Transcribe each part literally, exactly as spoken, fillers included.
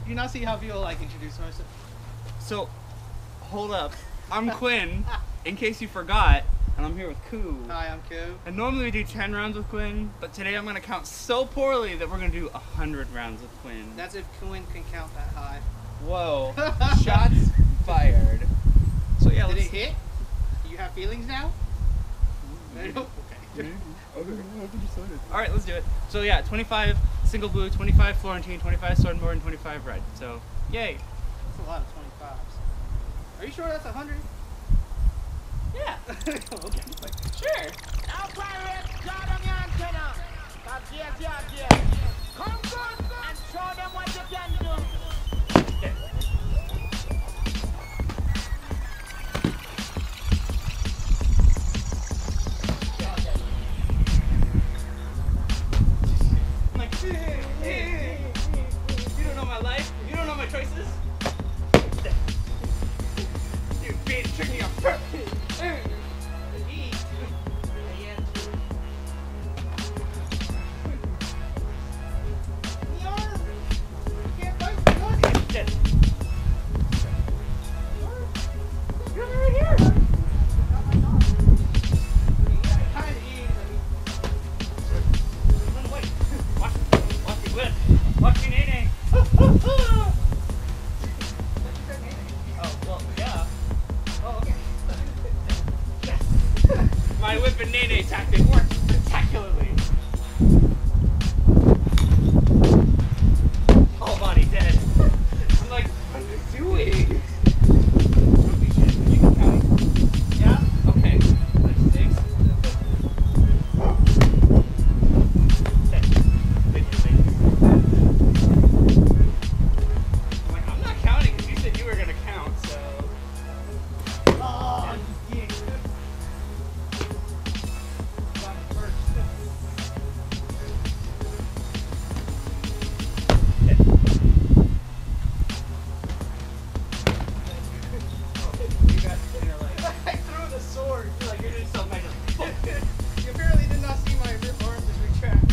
Do you not see how people like introduce themselves? So, hold up. I'm Quinn, in case you forgot, and I'm here with Koo. Hi, I'm Koo. And normally we do ten rounds with Quinn, but today I'm going to count so poorly that we're going to do one hundred rounds with Quinn. That's if Quinn can count that high. Whoa. Shots fired. So yeah, Did let's... it hit? Do you have feelings now? Mm-hmm. Okay. Alright, let's do it. So yeah, twenty-five single blue, twenty-five Florentine, twenty-five Swordboard, and twenty-five red. So, yay. That's a lot of twenty-fives. Are you sure that's one hundred? Yeah. Okay. Like, Sure. Now, pirates, guard on your antenna. Come here, here, here. Come good and show them what you can do. Okay. I'm like, hey, hey, you don't know my life. You don't know my choices. You're being tricky on purpose. My whip and nay-nay tactic works spectacularly. Whole body dead. I'm like, what are you doing? You can count. Yeah? Okay. Like six. I'm like, I'm not counting because you said you were going to count, so. oh, yeah. You apparently did not see my rib arm just retract.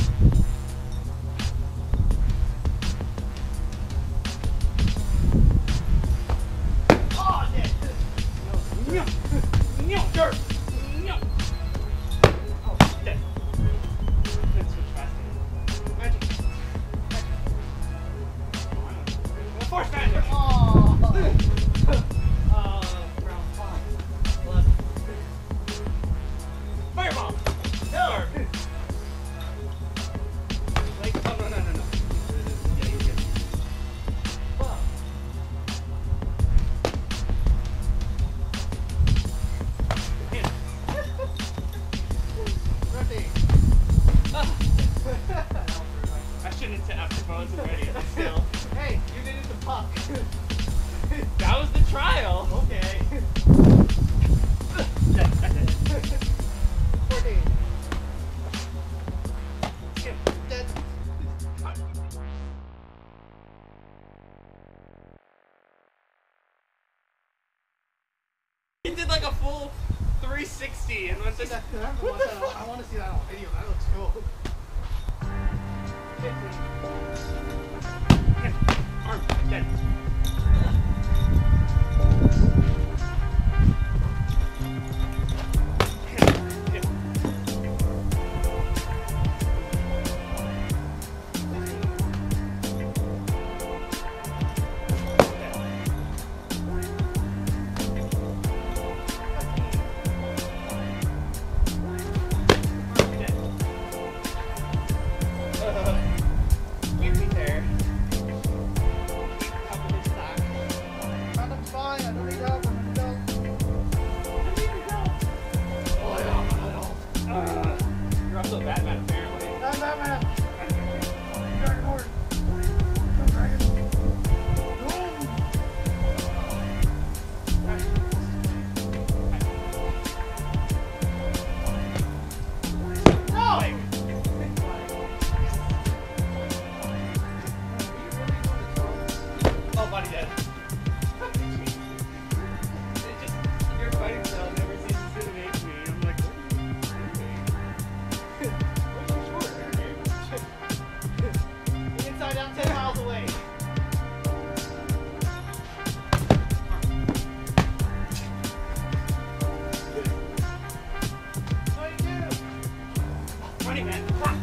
Oh, dead. No, no, dirt. No. Oh, dead. Couldn't switch fast enough. Magic. Well, force magic. Oh. Uh, round five. Eleven. Fireball. No. Like, oh no no no no. Yeah, you're good. Fuck. Hit. Rotate. Ah. I shouldn't have after I wasn't ready, but still. Hey, you did it to puck. That was the trial. Okay. Yeah, I did. fourteen. Skip. Dead. He did like a full three sixty and was just. That- that- What the that- fuck? I want to see that on video. That looks cool. Arm dead. Uh, we'd be there. Couple money, man. Come on.